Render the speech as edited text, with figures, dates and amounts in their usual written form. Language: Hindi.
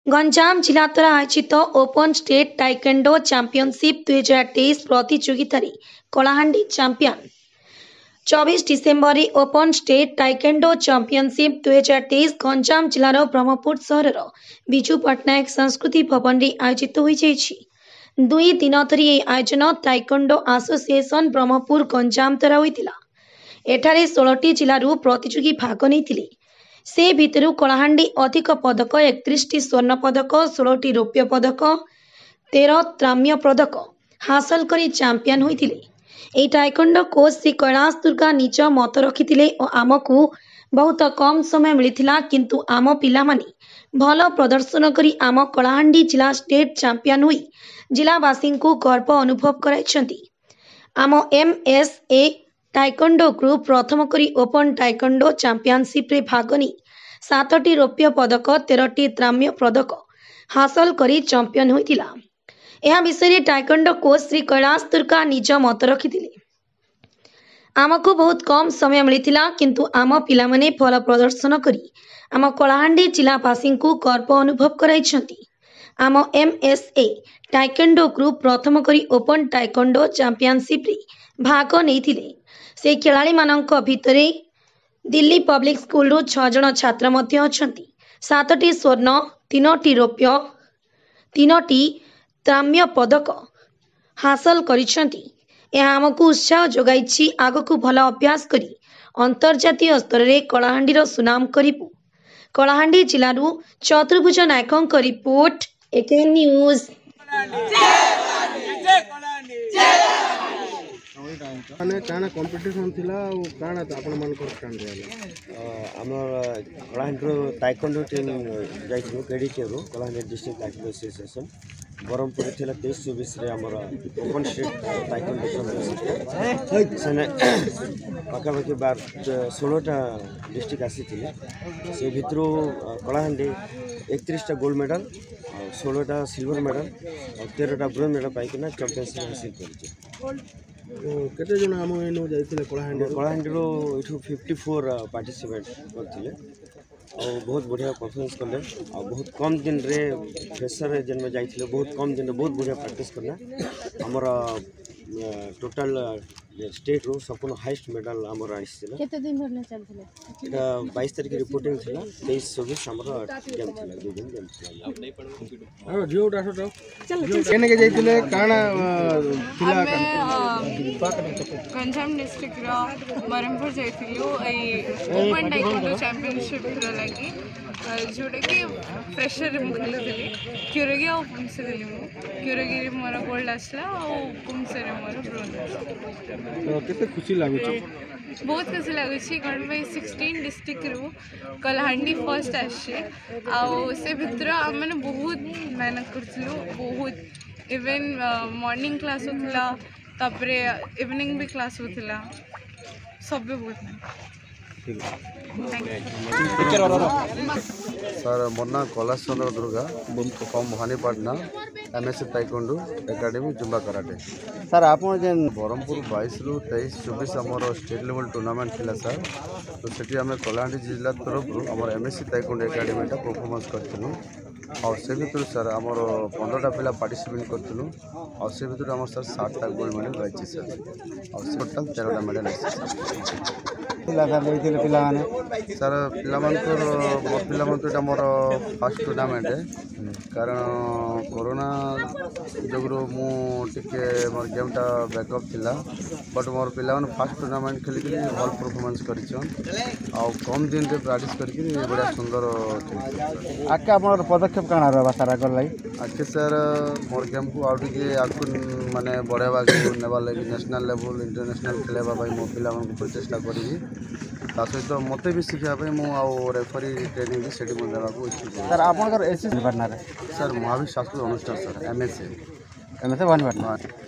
गंजाम जिला द्वारा आयोजित ओपन स्टेट टाइकेंडो चैंपियनशिप 2023 प्रतियोगिता Kalahandi champion 24 December open state taekwondo championship 2023 Ganjam जिलार ब्रह्मपुर सहर विजु पट्टनायक संस्कृति भवन में आयोजित हो दुई दिन धरी आयोजन टाइकेंडो एसोसिएशन ब्रह्मपुर गंजाम द्वारा होता। एठारे 16टी जिलूर प्रतियोगी भाग नहीं से भितर कलाहांडी अधिक पदक 31टी स्वर्ण पदक 16टी रौप्य पदक 13 त्राम्य पदक हासिल कर चैंपियन होते। यह टाइकेंडो कोच श्री कैलाश दुर्गा निज मत रखिते और आमको बहुत कम समय मिलता किंतु आम पिला भल प्रदर्शन कर आम कलाहांडी जिला स्टेट चैंपियन हुई जिलावासी को गर्व अनुभव कराई। आम एमएसए टाइकेंडो ग्रुप प्रथम करी ओपन टाइकेंडो चैंपियनशिप रे भाग नहीं 7टी रौप्य पदक 13टी त्राम्य पदक हासिल कर चैंपियन होता। यह विषय टाइकेंडो कोच श्री कैलाश दुर्गा निज मत रखिते आमको बहुत कम समय मिलता किंतु आम पिला भल प्रदर्शन कर आम कलाहांडी जिलावासी को गर्व अनुभव कराई। आम एमएसए टाइकेंडो ग्रुप प्रथम करी ओपन टाइकेंडो चैंपियनशिप रे भाग नहीं से खिलाड़ी मानक भितर दिल्ली पब्लिक स्कूल 6 जन छात्र मध्य अछंती। 7टी स्वर्ण 3टी रौप्य 3टी त्राम्य पदक हासिल करिसेंती। यह आमको उत्साह जोगाई आगको भल अभ्यास करी अंतर्जातीय स्तर में कलाहांडीर सुनाम करिबु। कलाहांडी जिलूर चतुर्भुज नायकों रिपोर्ट एकेएन न्यूज। माने काना कंपटीशन थिला ओ काना आपण मन को स्टैंड रहला हमर कलाहांडी टाइकेंडो टीम जाइथु केडीके रो Kalahandi district taekwondo association Berhampur थिला 23-24 रे हमर ओपन स्टेट टाइकेंडो चैंपियनशिप सने पाखापाखि 16टा डिस्ट्रिक्ट आसीथिले से भितरो कलाहांडी 31टा गोल्ड मेडल 16टा सिल्वर मेडल और 13टा ब्रोंज मेडल पाइकिना चैंपियनशिप हासिल करछि। केते जन हम एनो जाइथिले कलाहांडी रो इठू 54 पार्टिसिपेट करथिले और बहुत बढ़िया परफॉर्मेंस करले और बहुत कम दिन रे फ्रेशर जेन में जाइथिले बहुत कम दिन रे बहुत बढ़िया प्रैक्टिस करना हमर टोटल स्टेट रो सबको हाईएस्ट मेडल हमर आइसिला। केते दिन भरने चलथिले एटा 22 तारिख रिपोर्टिंग थिला 23-24 हमर गेम थिला 2 दिन गेम थिला। हां जियो डाटो चल केने के जाइथिले काना थिला गंजाम डिस्ट्रिक्ट रो बरमपुर जाइथिलु ए ओपन टाइकेंडो चैंपियनशिप रो लागि जोटा कि फ्रेशर मुखलथली क्यूरगी और पुंसे देली मु क्यूरगी रे मोर गोल्ड आसला और पुंसे रे मोर ब्रोंज। केते खुशी लागु छ बहुत खुशी लगुच कौन भाई 16 डिस्ट्रिक्ट रू कलाहांडी फर्स्ट आसे से भितर मैंने बहुत मेहनत करूँ बहुत इवेन मॉर्निंग क्लास होता तापरे इवनिंग भी क्लास होता सब भी बहुत सर मोर ना Kailash Chandra Durga from Bhawanipatna MSA taekwondo academy Zumba karate. Sir आप बरमपुर 22 रु 23-24 आमर स्टेट लेवल टूर्नामेंट थिला सर तो सेठी आम कलाहांडी जिला तरफ आम एमएसए टाइकेंडो एकेडमीटा परफॉर्मेंस करथिलु और से भीतर सर आमर 15टा पिला पार्टिसिपेट करथिलु और से भीतर आम सर 7टा गोल्ड मेडल पाइछि सर और टोटल 13टा मेडल सर पिलामानकर मो पिलामानकर मोर फर्स्ट टूर्नामेंट है कारण कोरोना जोगुरु मु टिके मोर गेमटा बैकअप थिला बट मोर पिलामान फर्स्ट टूर्नामेंट खेल भल परफॉर्मेंस करिछन आ कम दिन रे प्रैक्टिस करके बड़ा सुंदर आके आपन पदक्षेप काना रहबा सर आगर लाई आके सर मोर गेम को आउट के आकु माने बढ़ावा नेबा लागि नेशनल लेवल इंटरनेशनल खेलेबा भाई मो पिलामान को प्रचेष्टा करी ता सहित मते भी शिखा भाई मु आ रेफरी ट्रेनिंग भी सेठी मन देबा को इच्छुक सर आपनकर एसएस बनना रे सर महावीर शास्त्री अनुष्ठान सर एमएसए एमएसए बनना